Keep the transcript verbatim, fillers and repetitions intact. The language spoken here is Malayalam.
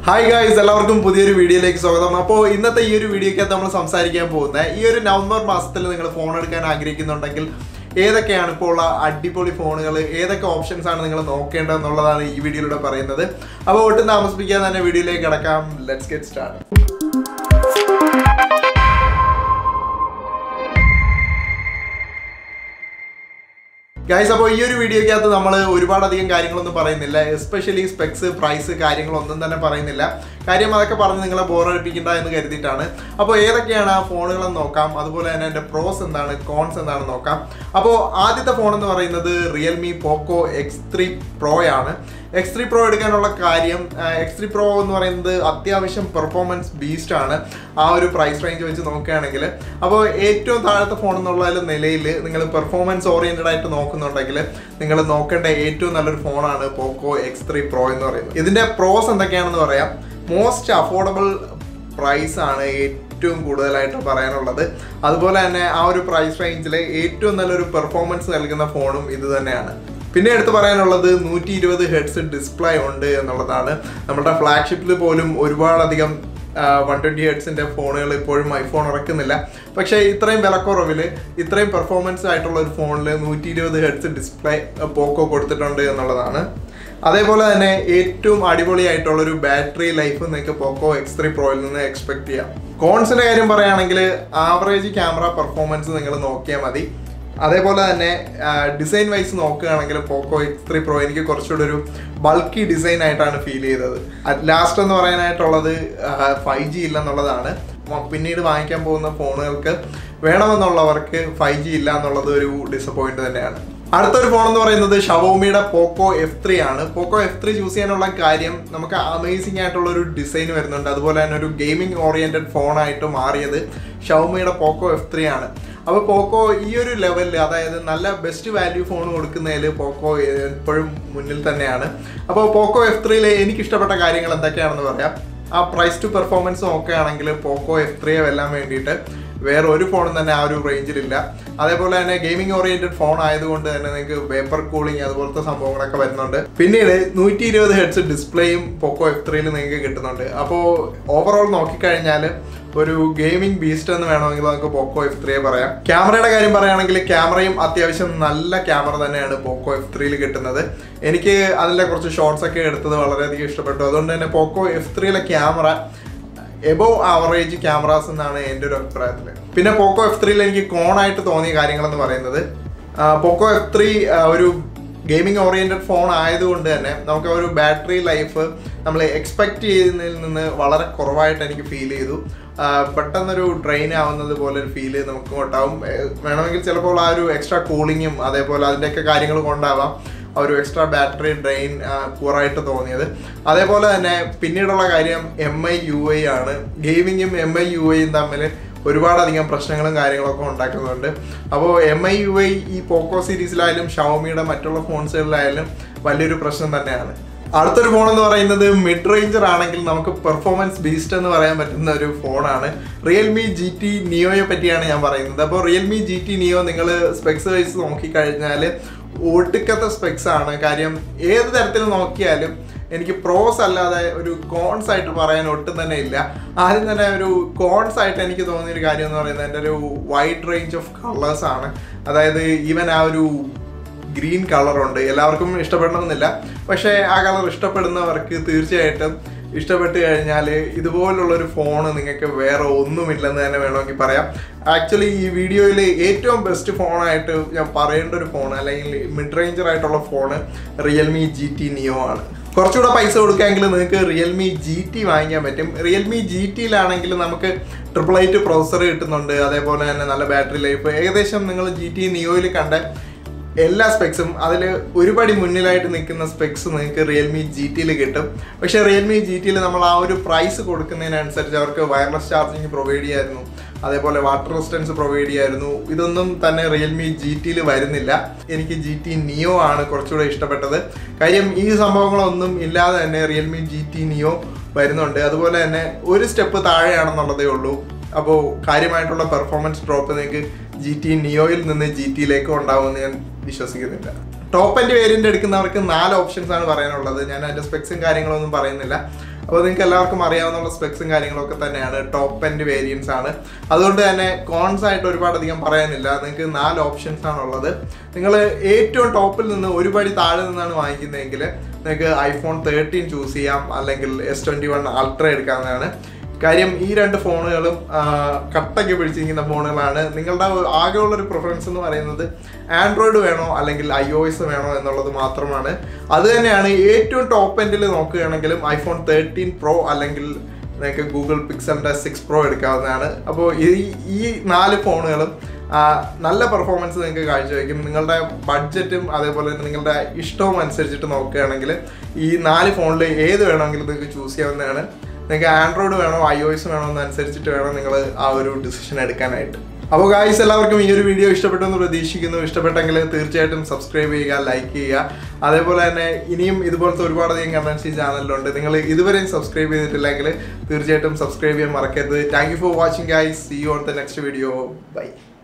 Hi guys, എല്ലാവർക്കും പുതിയൊരു വീഡിയോയിലേക്ക് സ്വാഗതം. അപ്പോൾ ഇന്നത്തെ ഈ ഒരു വീഡിയോയ്ക്കകത്ത് നമ്മൾ സംസാരിക്കാൻ പോകുന്നത് ഈ ഒരു നവംബർ മാസത്തിൽ നിങ്ങൾ ഫോൺ എടുക്കാൻ ആഗ്രഹിക്കുന്നുണ്ടെങ്കിൽ ഏതൊക്കെയാണ് ഇപ്പോൾ ഉള്ള അടിപൊളി ഫോണുകൾ, ഏതൊക്കെ ഓപ്ഷൻസ് ആണ് നിങ്ങൾ നോക്കേണ്ടത് എന്നുള്ളതാണ് ഈ വീഡിയോയിലൂടെ പറയുന്നത്. അപ്പോൾ ഒട്ടും താമസിപ്പിക്കാതെ തന്നെ വീഡിയോയിലേക്ക് കടക്കാം. Let's get start. ഗൈസ്, അപ്പോൾ ഈ ഒരു വീഡിയോയ്ക്കകത്ത് നമ്മൾ ഒരുപാടധികം കാര്യങ്ങളൊന്നും പറയുന്നില്ല, എസ്പെഷ്യലി സ്പെക്സ്, പ്രൈസ്, കാര്യങ്ങളൊന്നും തന്നെ പറയുന്നില്ല. കാര്യം അതൊക്കെ പറഞ്ഞ് നിങ്ങളെ ബോറടിപ്പിക്കേണ്ട എന്ന് കരുതിയിട്ടാണ്. അപ്പോൾ ഏതൊക്കെയാണ് ആ ഫോണുകളെന്ന് നോക്കാം, അതുപോലെ തന്നെ അതിൻ്റെ പ്രോസ് എന്താണ്, കോൺസ് എന്താണെന്ന് നോക്കാം. അപ്പോൾ ആദ്യത്തെ ഫോൺ എന്ന് പറയുന്നത് Realme Poco X three Pro ആണ്. എക്സ് ത്രീ പ്രോ എടുക്കാനുള്ള കാര്യം, എക്സ് ത്രീ പ്രോ എന്ന് പറയുന്നത് അത്യാവശ്യം പെർഫോമൻസ് ബീസ്റ്റ് ആണ് ആ ഒരു പ്രൈസ് റേഞ്ച് വെച്ച് നോക്കുകയാണെങ്കിൽ. അപ്പോൾ ഏറ്റവും താഴത്തെ ഫോൺ എന്നുള്ള നിലയിൽ നിങ്ങൾ പെർഫോമൻസ് ഓറിയൻറ്റഡ് ആയിട്ട് നോക്കുന്നുണ്ടെങ്കിൽ നിങ്ങൾ നോക്കേണ്ട ഏറ്റവും നല്ലൊരു ഫോണാണ് പോക്കോ എക്സ് ത്രീ പ്രോ എന്ന് പറയുന്നത്. ഇതിൻ്റെ പ്രോസ് എന്തൊക്കെയാണെന്ന് പറയാം. മോസ്റ്റ് അഫോർഡബിൾ പ്രൈസ് ആണ് ഏറ്റവും കൂടുതലായിട്ട് പറയാനുള്ളത്. അതുപോലെ തന്നെ ആ ഒരു പ്രൈസ് റേഞ്ചിൽ ഏറ്റവും നല്ലൊരു പെർഫോമൻസ് നൽകുന്ന ഫോണും ഇത് തന്നെയാണ്. പിന്നെ എടുത്ത് പറയാനുള്ളത് നൂറ്റി ഇരുപത് ഹെഡ്സ് ഡിസ്പ്ലേ ഉണ്ട് എന്നുള്ളതാണ്. നമ്മുടെ ഫ്ലാഗ്ഷിപ്പിൽ പോലും ഒരുപാടധികം വൺ ട്വൻറ്റി ഹെഡ്സിൻ്റെ ഫോണുകൾ ഇപ്പോഴും ഐഫോൺ ഇറക്കുന്നില്ല. പക്ഷേ ഇത്രയും വിലക്കുറവിൽ ഇത്രയും പെർഫോമൻസ് ആയിട്ടുള്ള ഒരു ഫോണിൽ നൂറ്റി ഇരുപത് ഹെഡ്സ് ഡിസ്പ്ലേ പോക്കോ കൊടുത്തിട്ടുണ്ട് എന്നുള്ളതാണ്. അതേപോലെ തന്നെ ഏറ്റവും അടിപൊളിയായിട്ടുള്ളൊരു ബാറ്ററി ലൈഫ് നിങ്ങൾക്ക് പോക്കോ എക്സ് ത്രീ പ്രോയിൽ നിന്ന് എക്സ്പെക്ട് ചെയ്യാം. കോൺസിൻ്റെ കാര്യം പറയുകയാണെങ്കിൽ ആവറേജ് ക്യാമറ പെർഫോമൻസ് നിങ്ങൾ നോക്കിയാൽ മതി. അതേപോലെ തന്നെ ഡിസൈൻ വൈസ് നോക്കുകയാണെങ്കിൽ പോക്കോ എക്സ് ത്രീ പ്രോ എനിക്ക് കുറച്ചുകൂടെ ഒരു ബൾക്കി ഡിസൈൻ ആയിട്ടാണ് ഫീൽ ചെയ്തത്. ലാസ്റ്റ് എന്ന് പറയാനായിട്ടുള്ളത് ഫൈവ് ജി ഇല്ലെന്നുള്ളതാണ്. പിന്നീട് വാങ്ങിക്കാൻ പോകുന്ന ഫോണുകൾക്ക് വേണമെന്നുള്ളവർക്ക് ഫൈവ് ജി ഇല്ല എന്നുള്ളത് ഒരു ഡിസപ്പോയിന്റ് തന്നെയാണ്. അടുത്തൊരു ഫോൺ എന്ന് പറയുന്നത് ഷവോമിയുടെ പോക്കോ എഫ് ത്രീ ആണ്. പോക്കോ എഫ് ത്രീ ചൂസ് ചെയ്യാനുള്ള കാര്യം, നമുക്ക് അമേസിംഗ് ആയിട്ടുള്ള ഒരു ഡിസൈൻ വരുന്നുണ്ട്. അതുപോലെ തന്നെ ഒരു ഗെയിമിംഗ് ഓറിയന്റഡ് ഫോണായിട്ട് മാറിയത് ഷവോമിയുടെ പോക്കോ എഫ് ത്രീ ആണ്. അപ്പോൾ പോക്കോ ഈ ഒരു ലെവലിൽ, അതായത് നല്ല ബെസ്റ്റ് വാല്യൂ ഫോൺ കൊടുക്കുന്നതിൽ പോക്കോ എപ്പോഴും മുന്നിൽ തന്നെയാണ്. അപ്പോൾ പോക്കോ എഫ് ത്രീയിൽ എനിക്ക് ഇഷ്ടപ്പെട്ട കാര്യങ്ങൾ എന്തൊക്കെയാണെന്ന് പറയാം. ആ പ്രൈസ് ടു പെർഫോമൻസ് നോക്കുകയാണെങ്കിൽ പോക്കോ എഫ് ത്രീയെ വെല്ലാൻ വേണ്ടിയിട്ട് വേറെ ഒരു ഫോണും തന്നെ ആ ഒരു റേഞ്ചിലില്ല. അതേപോലെ തന്നെ ഗെയിമിംഗ് ഓറിയന്റഡ് ഫോൺ ആയതുകൊണ്ട് തന്നെ നിങ്ങൾക്ക് വേപ്പർ കൂളിംഗ് അതുപോലത്തെ സംഭവങ്ങളൊക്കെ വരുന്നുണ്ട്. പിന്നീട് നൂറ്റി ഇരുപത് ഹെഡ്സ് ഡിസ്പ്ലേയും പോക്കോ എഫ് ത്രീയിൽ നിങ്ങൾക്ക് കിട്ടുന്നുണ്ട്. അപ്പോൾ ഓവറോൾ നോക്കിക്കഴിഞ്ഞാൽ ഒരു ഗെയിമിംഗ് ബീസ്റ്റ് എന്ന് വേണമെങ്കിൽ നമുക്ക് പോക്കോ എഫ് ത്രീയെ പറയാം. ക്യാമറയുടെ കാര്യം പറയുകയാണെങ്കിൽ ക്യാമറയും അത്യാവശ്യം നല്ല ക്യാമറ തന്നെയാണ് പോക്കോ എഫ് ത്രീയിൽ കിട്ടുന്നത്. എനിക്ക് അതിൻ്റെ കുറച്ച് ഷോർട്സ് ഒക്കെ എടുത്തത് വളരെയധികം ഇഷ്ടപ്പെട്ടു. അതുകൊണ്ട് തന്നെ പോക്കോ എഫ് ത്രീയിലെ ക്യാമറ എബോവ് ആവറേജ് ക്യാമറാസ് എന്നാണ് എൻ്റെ ഒരു അഭിപ്രായത്തിൽ. പിന്നെ പോക്കോ എഫ് ത്രീയിൽ എനിക്ക് കോണായിട്ട് തോന്നിയ കാര്യങ്ങളെന്ന് പറയുന്നത്, പോക്കോ എഫ് ത്രീ ഒരു ഗെയിമിംഗ് ഓറിയന്റഡ് ഫോൺ ആയതുകൊണ്ട് തന്നെ നമുക്ക് ഒരു ബാറ്ററി ലൈഫ് നമ്മൾ എക്സ്പെക്ട് ചെയ്യുന്നതിൽ നിന്ന് വളരെ കുറവായിട്ട് എനിക്ക് ഫീൽ ചെയ്തു. പെട്ടെന്നൊരു ഡ്രെയിൻ ആവുന്നത് പോലെ ഒരു ഫീല് നമുക്ക് ഉണ്ടാവും. വേണമെങ്കിൽ ചിലപ്പോൾ ആ ഒരു എക്സ്ട്രാ കൂളിങ്ങും അതേപോലെ അതിൻ്റെയൊക്കെ കാര്യങ്ങൾ കൊണ്ടാവാം ആ ഒരു എക്സ്ട്രാ ബാറ്ററി ഡ്രെയിൻ പൂറായിട്ട് തോന്നിയത്. അതേപോലെ തന്നെ പിന്നീടുള്ള കാര്യം എം ഐ യു ഐ ആണ്. ഗെയിമിങ്ങും എം ഐ യു ഐയും തമ്മിൽ ഒരുപാടധികം പ്രശ്നങ്ങളും കാര്യങ്ങളൊക്കെ ഉണ്ടാക്കുന്നുണ്ട്. അപ്പോൾ എം ഐ യു ഐ ഈ പോക്കോ സീരീസിലായാലും ഷവോമിയുടെ മറ്റുള്ള ഫോൺസുകളിലായാലും വലിയൊരു പ്രശ്നം തന്നെയാണ്. അടുത്തൊരു ഫോൺ എന്ന് പറയുന്നത് മിഡ് റേഞ്ചർ ആണെങ്കിൽ നമുക്ക് പെർഫോമൻസ് ബീസ്റ്റ് എന്ന് പറയാൻ പറ്റുന്ന ഒരു ഫോണാണ്. റിയൽമി ജി ടി നിയോയെ പറ്റിയാണ് ഞാൻ പറയുന്നത്. അപ്പോൾ റിയൽമി ജി ടി നിയോ നിങ്ങൾ സ്പെക്സ് വൈസ് നോക്കിക്കഴിഞ്ഞാൽ ഒട്ടുക്കത്തെ സ്പെക്സ് ആണ്. കാര്യം ഏത് തരത്തിൽ നോക്കിയാലും എനിക്ക് പ്രോസ് അല്ലാതെ ഒരു കോൺസ് ആയിട്ട് പറയാൻ ഒട്ടും തന്നെ ഇല്ല. ആദ്യം തന്നെ ഒരു കോൺസ് ആയിട്ട് എനിക്ക് തോന്നിയൊരു കാര്യം എന്ന് പറയുന്നത് എൻ്റെ ഒരു വൈഡ് റേഞ്ച് ഓഫ് കളേഴ്സ് ആണ്. അതായത് ഈവൻ ആ ഒരു ഗ്രീൻ കളറുണ്ട്, എല്ലാവർക്കും ഇഷ്ടപ്പെടണമെന്നില്ല, പക്ഷേ ആ കളർ ഇഷ്ടപ്പെടുന്നവർക്ക് തീർച്ചയായിട്ടും ഇഷ്ടപ്പെട്ട് കഴിഞ്ഞാൽ ഇതുപോലുള്ളൊരു ഫോണ് നിങ്ങൾക്ക് വേറെ ഒന്നുമില്ലെന്ന് തന്നെ വേണമെങ്കിൽ പറയാം. ആക്ച്വലി ഈ വീഡിയോയിൽ ഏറ്റവും ബെസ്റ്റ് ഫോണായിട്ട് ഞാൻ പറയേണ്ട ഒരു ഫോൺ, അല്ലെങ്കിൽ മിഡ് റേഞ്ചർ ആയിട്ടുള്ള phone Realme G T Neo ആണ്. കുറച്ചുകൂടെ പൈസ കൊടുക്കാമെങ്കിൽ നിങ്ങൾക്ക് റിയൽമി ജി ടി വാങ്ങിക്കാൻ പറ്റും. റിയൽമി ജി ടിയിലാണെങ്കിൽ നമുക്ക് ട്രിപ്പിൾ എയ്റ്റ് പ്രോസസ്സർ കിട്ടുന്നുണ്ട്. അതേപോലെ തന്നെ നല്ല ബാറ്ററി ലൈഫ്. ഏകദേശം നിങ്ങൾ ജി ടി നിയോയിൽ കണ്ട എല്ലാ സ്പെക്സും അതിൽ ഒരുപടി മുന്നിലായിട്ട് നിൽക്കുന്ന സ്പെക്സ് നിങ്ങൾക്ക് റിയൽമി ജി ടിയിൽ കിട്ടും. പക്ഷേ റിയൽമി ജി ടിയിൽ നമ്മൾ ആ ഒരു പ്രൈസ് കൊടുക്കുന്നതിനനുസരിച്ച് അവർക്ക് വയർലെസ് ചാർജിങ് പ്രൊവൈഡ് ചെയ്യായിരുന്നു, അതേപോലെ വാട്ടർ റെസിസ്റ്റൻസ് പ്രൊവൈഡ് ചെയ്യായിരുന്നു. ഇതൊന്നും തന്നെ റിയൽമി ജി ടിയിൽ വരുന്നില്ല. എനിക്ക് ജി ടി നിയോ ആണ് കുറച്ചുകൂടെ ഇഷ്ടപ്പെട്ടത്. കാര്യം ഈ സംഭവങ്ങളൊന്നും ഇല്ലാതെ തന്നെ റിയൽമി ജി ടി നിയോ വരുന്നുണ്ട്. അതുപോലെ തന്നെ ഒരു സ്റ്റെപ്പ് താഴെയാണെന്നുള്ളതേ ഉള്ളൂ. അപ്പോൾ കാര്യമായിട്ടുള്ള പെർഫോമൻസ് ഡ്രോപ്പ് നിങ്ങൾക്ക് ജി ടി നിയോയിൽ നിന്ന് ജി ടിയിലേക്ക് ഉണ്ടാവുമെന്ന് ഞാൻ വിശ്വസിക്കുന്നില്ല. ടോപ്പ് എൻഡ് വേരിയന്റ് എടുക്കുന്നവർക്ക് നാല് ഓപ്ഷൻസ് ആണ് പറയാനുള്ളത്. ഞാൻ അതിന്റെ സ്പെക്സും കാര്യങ്ങളൊന്നും പറയുന്നില്ല. അപ്പോൾ നിങ്ങൾക്ക് എല്ലാവർക്കും അറിയാവുന്ന സ്പെക്സും കാര്യങ്ങളൊക്കെ തന്നെയാണ്, ടോപ്പ് എൻഡ് വേരിയൻസ് ആണ്. അതുകൊണ്ട് തന്നെ കോൺസ് ആയിട്ട് ഒരുപാടധികം പറയാനില്ല. നിങ്ങൾക്ക് നാല് ഓപ്ഷൻസ് ആണുള്ളത്. നിങ്ങൾ ഏറ്റവും ടോപ്പിൽ നിന്ന് ഒരു പടി താഴെ നിന്നാണ് വാങ്ങിക്കുന്നതെങ്കിൽ നിങ്ങൾക്ക് ഐഫോൺ തേർട്ടീൻ ചൂസ് ചെയ്യാം, അല്ലെങ്കിൽ എസ് ട്വൻറ്റി വൺ അൾട്ര എടുക്കാവുന്നതാണ്. കാര്യം ഈ രണ്ട് ഫോണുകളും കട്ടയ്ക്ക് പിടിച്ചിരിക്കുന്ന ഫോണുകളാണ്. നിങ്ങളുടെ ആകെയുള്ളൊരു പ്രിഫറൻസ് എന്ന് പറയുന്നത് ആൻഡ്രോയിഡ് വേണോ അല്ലെങ്കിൽ ഐ ഒ എസ് വേണോ എന്നുള്ളത് മാത്രമാണ്. അത് തന്നെയാണ് ഏറ്റവും ടോപ്പ് എൻഡിൽ നോക്കുകയാണെങ്കിലും ഐഫോൺ തേർട്ടീൻ പ്രോ അല്ലെങ്കിൽ നിങ്ങൾക്ക് ഗൂഗിൾ പിക്സലിൻ്റെ സിക്സ് പ്രോ എടുക്കാവുന്നതാണ്. അപ്പോൾ ഈ ഈ നാല് ഫോണുകളും നല്ല പെർഫോമൻസ് നിങ്ങൾക്ക് കാഴ്ചവെക്കും. നിങ്ങളുടെ ബഡ്ജറ്റും അതേപോലെ തന്നെ നിങ്ങളുടെ ഇഷ്ടവും അനുസരിച്ചിട്ട് നോക്കുകയാണെങ്കിൽ ഈ നാല് ഫോണിൽ ഏത് വേണമെങ്കിലും നിങ്ങൾക്ക് ചൂസ് ചെയ്യാവുന്നതാണ്. നിങ്ങൾക്ക് ആൻഡ്രോയിഡ് വേണോ ഐ ഒ എസ് വേണോ എന്നനുസരിച്ചിട്ട് വേണം നിങ്ങൾ ആ ഒരു ഡിസിഷൻ എടുക്കാനായിട്ട്. അപ്പോൾ ഗായ്സ്, എല്ലാവർക്കും ഈ ഒരു വീഡിയോ ഇഷ്ടപ്പെട്ടു എന്ന് പ്രതീക്ഷിക്കുന്നു. ഇഷ്ടപ്പെട്ടെങ്കിൽ തീർച്ചയായിട്ടും സബ്സ്ക്രൈബ് ചെയ്യുക, ലൈക്ക് ചെയ്യുക. അതേപോലെ തന്നെ ഇനിയും ഇതുപോലത്തെ ഒരുപാടധികം കണ്ടൻസ് ഈ ചാനലിലുണ്ട്. നിങ്ങൾ ഇതുവരെയും സബ്സ്ക്രൈബ് ചെയ്തിട്ടില്ലെങ്കിൽ തീർച്ചയായിട്ടും സബ്സ്ക്രൈബ് ചെയ്യാൻ മറക്കരുത്. Thank you for watching guys. See you on the next video. By.